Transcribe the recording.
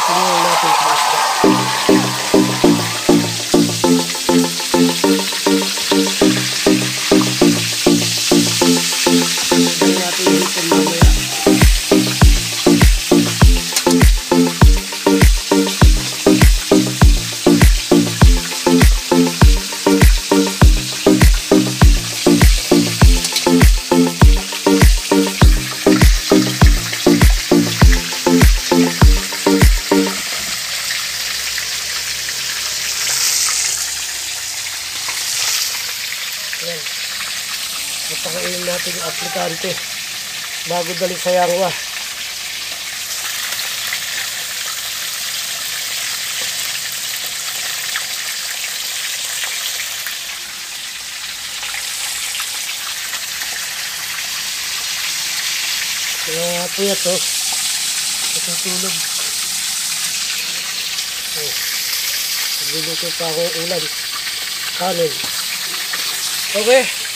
Tingnan natin sa isda. Tingnan natin dito mamaya. Ayan. Napakain natin yung aplikante bago dali sa yangwa. Kaya puyat to. Natutulog. Nagluluto pa akong ulam. Kanin. Okay.